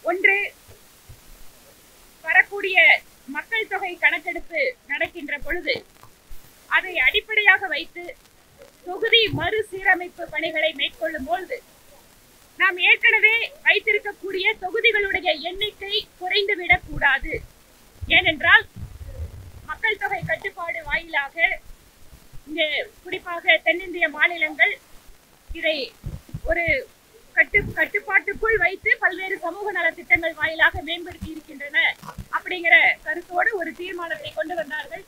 ஒன்று, வரக்கூடிய மக்கள் தொகை கணக்கெடுப்பு நடக்கின்ற பொழுது அதை அடிப்படையாக வைத்து தொகுதி மறுசீரமைப்பு பணிகளை மேற்கொள்ளும் பொழுது நாம் ஏற்கனவே வைத்திருக்கக்கூடிய தொகுதிகளுடைய எண்ணிக்கை குறைந்துவிடக் கூடாது. ஏனென்றால் மக்கள் தொகை கட்டுப்பாடு வாயிலாக இங்கே குறிப்பாக தென்னிந்திய மாநிலங்கள் இதை ஒரு கட்டுப்பாட்டுக்குள் வைத்து பல்வேறு சமூக நலத்திட்டங்கள் வாயிலாக மேம்படுத்தி இருக்கின்றன அப்படிங்கிற கருத்தோடு ஒரு தீர்மானத்தை கொண்டு வந்தார்கள்.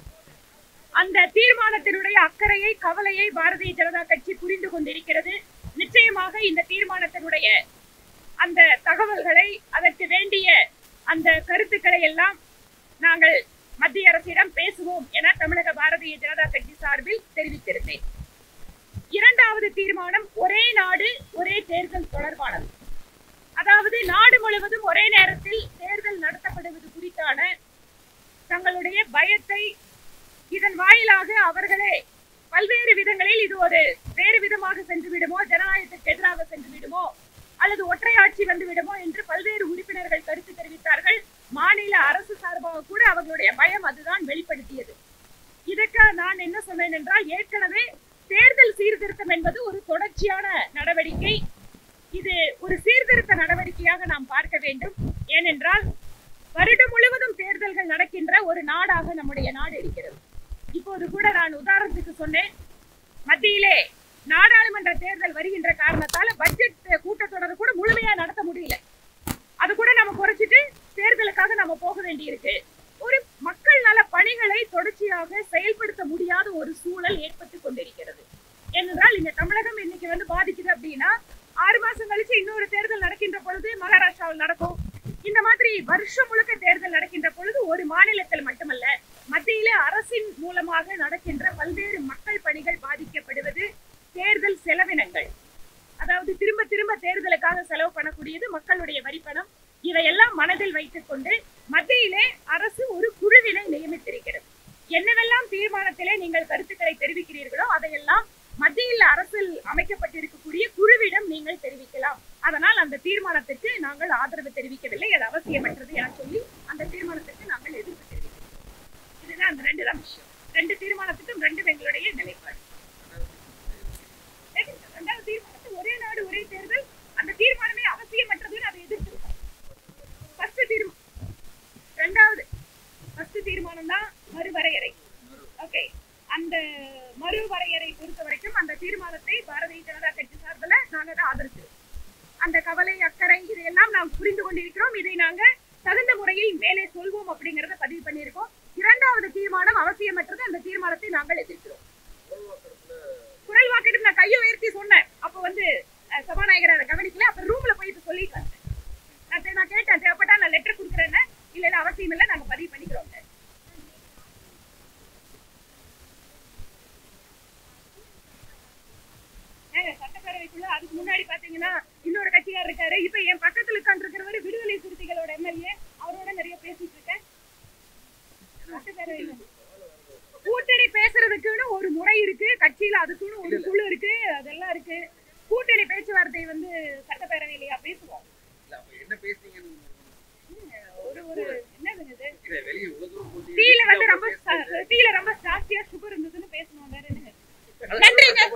அந்த தீர்மானத்தினுடைய அக்கறையை, கவலையை பாரதிய ஜனதா கட்சி புரிந்து கொண்டிருக்கிறது. நிச்சயமாக இந்த தீர்மானத்தினுடைய அந்த தகவல்களை, அதற்கு வேண்டிய அந்த கருத்துக்களை எல்லாம் நாங்கள் மத்திய அரசிடம் பேசுவோம் என தமிழக பாரதிய ஜனதா கட்சி சார்பில் தெரிவித்திருந்தேன். இரண்டாவது தீர்மானம் ஒரே நாடு ஒரே தேர்தல் தொடர்பானது. அதாவது நாடு முழுவதும் ஒரே நேரத்தில் தேர்தல் நடத்தப்படுவது குறித்தான தங்களுடைய பயத்தை, இதன் வாயிலாக அவர்களே பல்வேறு விதங்களில் இது ஒரு வேறு விதமாக சென்று விடுமோ, ஜனநாயகத்திற்கு எதிராக சென்று விடுமோ, அல்லது ஒற்றையாட்சி வந்து விடுமோ என்று பல்வேறு உறுப்பினர்கள் கருத்து தெரிவித்தார்கள். மாநில அரசு சார்பாக கூட அவர்களுடைய பயம் அதுதான் வெளிப்படுத்தியது. இதற்காக நான் என்ன சொன்னேன் என்றால், ஏற்கனவே தேர்தல் சீர்திருத்தம் என்பது ஒரு தொடர்ச்சியான நடவடிக்கை. இது ஒரு சீர்திருத்த நடவடிக்கையாக நாம் பார்க்க வேண்டும். ஏனென்றால் வருடம் முழுவதும் தேர்தல்கள் நடக்கின்ற ஒரு நாடாக நம்முடைய நாடு இருக்கிறது. இப்போது கூட நான் உதாரணத்துக்கு சொன்னேன், மத்தியிலே நாடாளுமன்ற தேர்தல் வருகின்ற காரணத்தால பட்ஜெட் கூட்டத்தொடர் கூட முழுமையா நடத்த முடியல. அது கூட நம்ம குறைச்சிட்டு தேர்தலுக்காக நம்ம போக வேண்டியிருக்கு. ஒரு மக்கள் நல பணிகளை தொடர்ச்சியாக செயல்படுத்த முடியாத ஒரு சூழல் ஏற்பட்டு கொண்டிருக்கிறது. ஏனென்றால் இந்த தமிழகம் இன்னைக்கு பாதிக்குது அப்படின்னா 6 மாசம் கழிச்சு இன்னொரு தேர்தல் நடக்கின்ற பொழுது மகாராஷ்டிராவில் நடக்கும். இந்த மாதிரி வருஷம் முழுக்க தேர்தல் நடக்கின்ற பொழுது ஒரு மாநிலத்தில் மட்டுமல்ல, மத்தியில அரசின் மூலமாக நடக்கின்ற பல்வேறு மக்கள் பணிகள் பாதிக்கப்படுவது, தேர்தல் செலவினங்கள், அதாவது திரும்ப திரும்ப தேர்தலுக்காக செலவு பண்ணக்கூடியது மக்களுடைய வரிப்பணம். இதையெல்லாம் மனதில் வைத்துக் கொண்டு மத்தியிலே அரசு ஒரு குழுவினை நியமித்திருக்கிறது. என்னவெல்லாம் தீர்மானத்திலே நீங்கள் கருத்துக்களை தெரிவிக்கிறீர்களோ அதையெல்லாம் மத்தியில் அரசில் அமைக்கப்பட்டிருக்கக்கூடிய குழுவிடம் நீங்கள் தெரிவிக்கலாம். அதனால் அந்த தீர்மானத்திற்கு நாங்கள் ஆதரவு தெரிவிக்கவில்லை, அது அவசியமற்றது என சொல்லி அந்த தீர்மானத்திற்கு நாங்கள் எதிர்ப்பு தெரிவிக்கிறோம். இதுதான் அந்த 2 தான் விஷயம். 2 தீர்மானத்துக்கும் 2 எங்களுடைய நிலைப்பாடு. 2வது தீர்மானத்தில் ஒரே நாடு ஒரே தேர்தல், அந்த தீர்மானமே அவசியமற்றதுன்னு அதை எதிர்த்து. ஃபர்ஸ்ட் தீர்மானம் தான் மறுவரையறை. ஓகே, அந்த மறுவரையறை பொறுத்த வரைக்கும் அந்த தீர்மானத்தை பாரதிய ஜனதா கட்சி சார்பில் நாங்கள் தான் ஆதரிச்சிருக்கோம். அந்த கவலை, அக்கறை இதையெல்லாம் நாம் புரிந்து கொண்டிருக்கிறோம். இதை நாங்க தகுந்த முறையில் மேலே சொல்வோம் அப்படிங்கறத பதிவு பண்ணியிருக்கோம். 2வது தீர்மானம் அவசியமற்றது, அந்த தீர்மானத்தை நாங்கள் எதிர்க்கிறோம். குரல் வாக்கெடுப்பு நான் கையை உயர்த்தி சொன்னேன். அப்ப சபாநாயகர் அதை கவனிக்கல. அப்ப ரூம்ல போயிட்டு சொல்லிட்டு நான் கேட்டேன், தேவைப்பட்டா நான் லெட்டர் கொடுக்குறேன்னு. இல்ல அவசியம் இல்லை, நாங்க பதிவு பண்ணிக்கிறோம். சட்டப்பேரவைக்குள்ள அதுக்கு முன்னாடி பாத்தீங்கன்னா இன்னொரு கட்சியார் இருக்காரு. இப்ப என் பக்கத்துல உட்கார்ந்து இருக்கிறவரு விடுதலை சிறுத்தைகளோட எம்எல்ஏ, அவரோட நிறைய பேசிட்டு இருக்கேன். சட்டப்பேரவையில கூட்டணி பேசுறதுக்குன்னு ஒரு முறை இருக்கு, கட்சியில அதுக்குன்னு ஒரு குழு இருக்கு, அதெல்லாம் இருக்கு. கூட்டணி பேச்சுவார்த்தை சட்டப்பேரவையிலயா பேசுவோம். டீல ரொம்ப ஜாஸ்தியா சுகர் இருந்ததுன்னு பேசணும். வேற என்ன? நன்றிங்க.